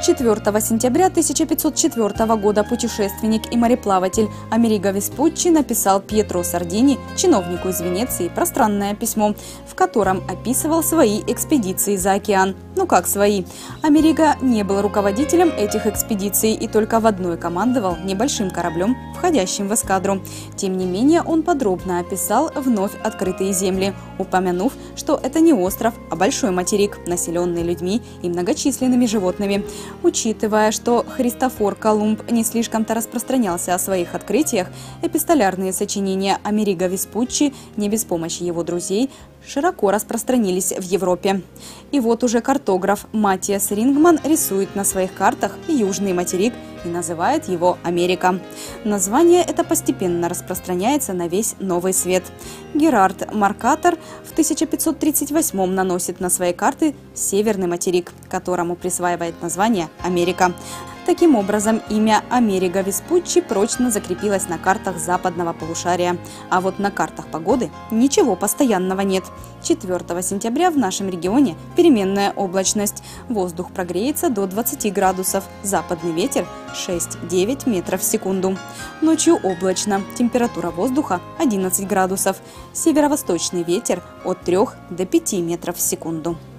4 сентября 1504 года путешественник и мореплаватель Америго Веспуччи написал Пьетро Сардини, чиновнику из Венеции, пространное письмо, в котором описывал свои экспедиции за океан. Ну как свои? Америго не был руководителем этих экспедиций и только в одной командовал небольшим кораблем, входящим в эскадру. Тем не менее, он подробно описал вновь открытые земли, упомянув, что это не остров, а большой материк, населенный людьми и многочисленными животными. Учитывая, что Христофор Колумб не слишком-то распространялся о своих открытиях, эпистолярные сочинения Америго Веспуччи, не без помощи его друзей, широко распространились в Европе. И вот уже картограф Матиас Рингман рисует на своих картах южный материк и называет его Америка. Название это постепенно распространяется на весь Новый Свет. Герард Маркатор в 1538 наносит на свои карты северный материк, которому присваивает название Америка. Таким образом, имя Америго Веспуччи прочно закрепилось на картах западного полушария. А вот на картах погоды ничего постоянного нет. 4 сентября в нашем регионе переменная облачность. Воздух прогреется до 20 градусов. Западный ветер 6-9 метров в секунду. Ночью облачно. Температура воздуха 11 градусов. Северо-восточный ветер от 3 до 5 метров в секунду.